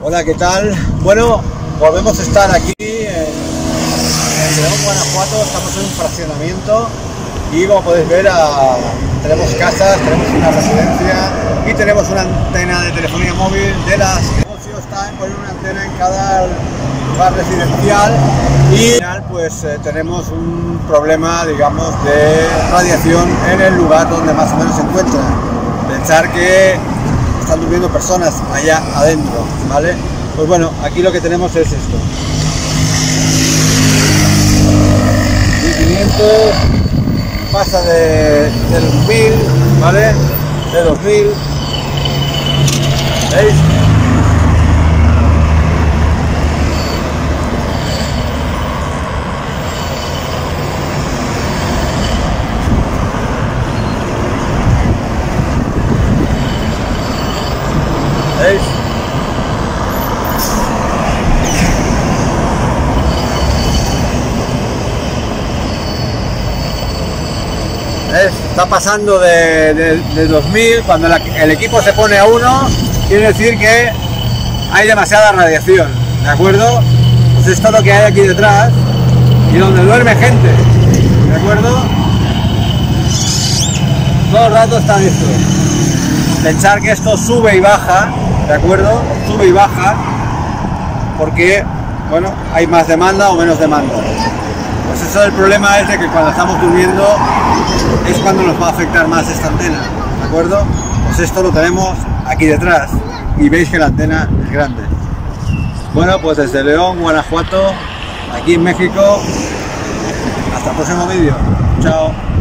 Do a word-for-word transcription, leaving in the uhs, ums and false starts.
Hola, ¿qué tal? Bueno, volvemos a estar aquí en, en León, Guanajuato. Estamos en un fraccionamiento y como podéis ver a, tenemos casas, tenemos una residencia y tenemos una antena de telefonía móvil de las que el negocio está en poner una antena en cada lugar residencial y al final pues eh, tenemos un problema, digamos, de radiación en el lugar donde más o menos se encuentra. Pensar que están durmiendo personas allá adentro, ¿vale? Pues bueno, aquí lo que tenemos es esto. mil quinientos pasa de, de los mil, ¿vale? De dos mil. ¿Veis? ¿Veis? ¿Ves? Está pasando de, de, de dos mil, cuando la, el equipo se pone a uno, quiere decir que hay demasiada radiación, ¿de acuerdo? Pues esto es lo que hay aquí detrás y donde duerme gente, ¿de acuerdo? Todo el rato está esto. Pensar que esto sube y baja, ¿de acuerdo? Sube y baja porque, bueno, hay más demanda o menos demanda. Pues eso, el problema es de que cuando estamos durmiendo es cuando nos va a afectar más esta antena, ¿de acuerdo? Pues esto lo tenemos aquí detrás y veis que la antena es grande. Bueno, pues desde León, Guanajuato, aquí en México, hasta el próximo vídeo. Chao.